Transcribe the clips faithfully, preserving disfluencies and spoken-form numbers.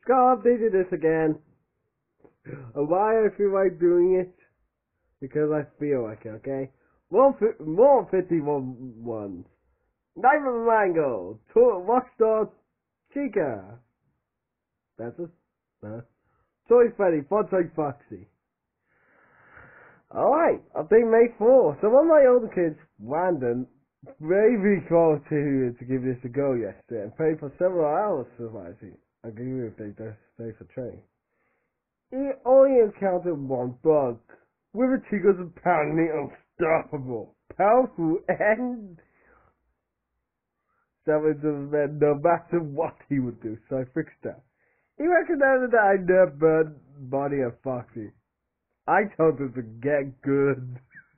Scott updated this again. And why I feel like doing it? Because I feel like it, okay? More, fi- more fifty-one ones. Diamond Mango. To- Rockstar Chica. That's it. Uh, Toy Freddy. Fontaine Foxy. Alright, update May fourth. So one of my older kids, Brandon, maybe called to to give this a go yesterday and played for several hours surviving. I agree with they just stay for training. He only encountered one bug, with the Chica's apparently unstoppable, powerful, and something to men no matter what he would do, so I fixed that. He recognized that I never body of Foxy. I told him to get good.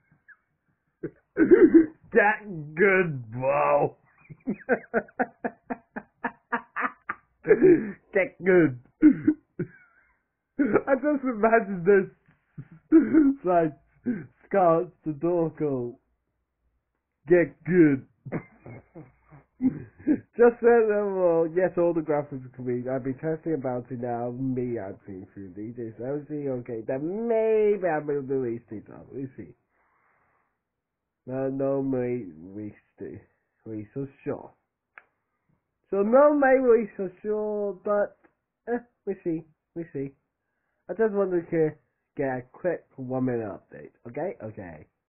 Get good, bro. Get good. I just imagine this. It's like Scott the Dorco. Get good. Just so that, well, yes, all the graphics are complete. I've been testing about it now. Me, I've been through these. It's obviously okay. Then maybe I will release it. We'll see. No, no, may we stay. We so sure. So no, may we so sure, but eh, we see, we see. I just wanted to get a quick one minute update. Okay, okay.